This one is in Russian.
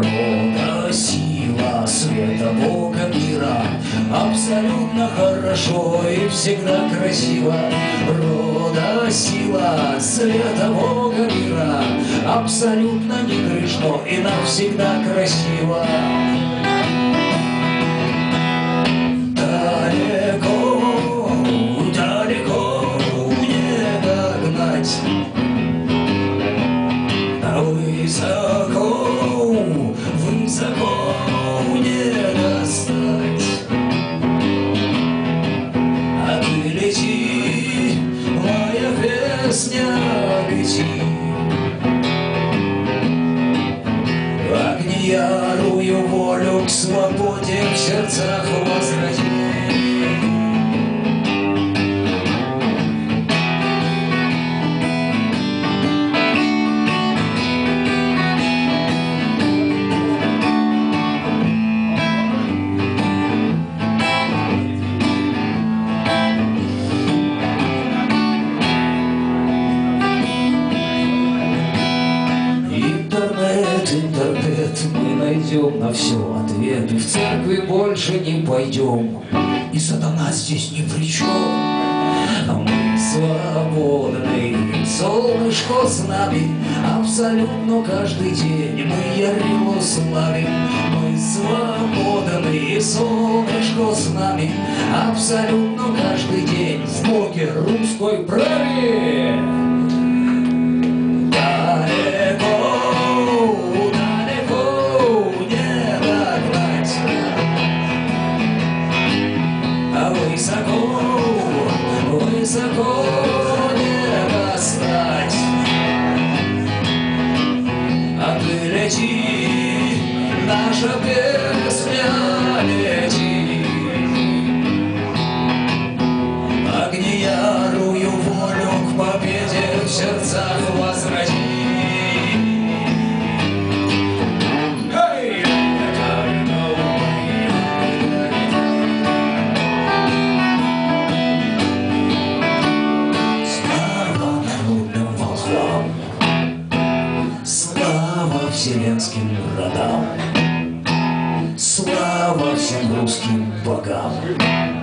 Рода, сила, света, Бога, мира, абсолютно хорошо и всегда красиво. Рода, сила, света, Бога, мира, абсолютно не грешно и навсегда красиво. Далеко, далеко не догнать, высоко, высоко не достать. А ты лети, моя песня, лети. Огни ярую волю к свободе в сердцах возроди. Интернет, мы найдем на все ответы. В церкви больше не пойдем, и сатана здесь ни при чем. Мы свободны, солнышко с нами, абсолютно каждый день мы ярило славим. Мы свободны, солнышко с нами, абсолютно каждый день в Боге русской праве. Высоко, высоко не достать. А ты лети, наша песня, лети. Огни ярую волю к победе в сердцах возроди. Слава вселенским родам, слава всем русским богам.